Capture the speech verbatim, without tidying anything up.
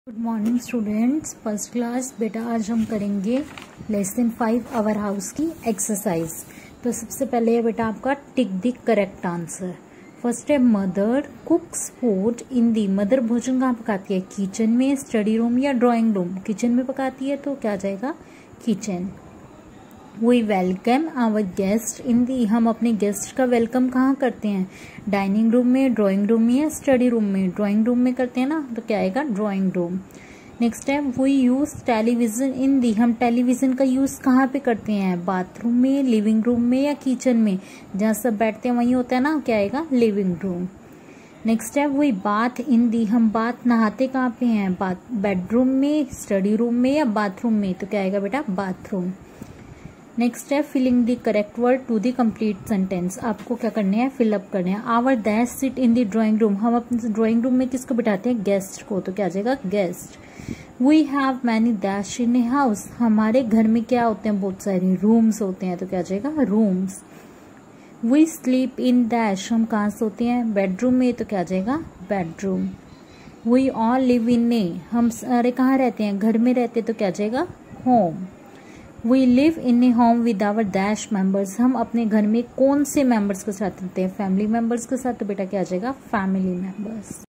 Good morning students, first class. बेटा आज हम करेंगे लेसन फाइव आवर हाउस की एक्सरसाइज। तो सबसे पहले है बेटा आपका tick the correct answer. First है mother cooks food in the. मदर भोजन कहाँ पकाती है? किचन में, स्टडी रूम या ड्राइंग रूम? किचन में पकाती है तो क्या आ जाएगा? Kitchen. We welcome our guest in the. हम अपने गेस्ट का वेलकम कहाँ करते हैं? डाइनिंग रूम में, ड्राइंग रूम में या स्टडी रूम में? ड्राइंग रूम में करते हैं ना, तो क्या आएगा? Drawing room. नेक्स्ट है we use television in the. हम टेलीविजन का यूज कहाँ पे करते हैं? बाथरूम में, लिविंग रूम में या किचन में? जहाँ सब बैठते हैं वही होता है ना, क्या आएगा? Living room. नेक्स्ट है वी बाथ इन दी। हम बाथ नहाते कहाँ पे हैं? बाथ बेडरूम में, स्टडी रूम में या बाथरूम में? तो क्या आएगा बेटा? बाथरूम। नेक्स्ट है filling the correct word to the complete sentence. आपको क्या करने हैं? फिलअप करने हैं। Our that sit in the drawing room. हम अपने ड्राइंग रूम में किसको बिठाते हैं? गेस्ट को। तो क्या आ जाएगा? Guest. We have many dash in a house. हमारे घर में क्या होते हैं? बहुत सारे रूम्स होते हैं। तो क्या आ जाएगा? Rooms. We sleep in dash. हम कहाँ सोते हैं? बेडरूम में। तो क्या आ जाएगा? Bedroom. We all live in a. हम सारे कहाँ रहते हैं? घर में रहते। तो क्या आ जाएगा? Home. We live in a home with our dash members. हम अपने घर में कौन से मेंबर्स के साथ रहते हैं? फैमिली मेंबर्स के साथ। तो बेटा क्या आ जाएगा? Family members.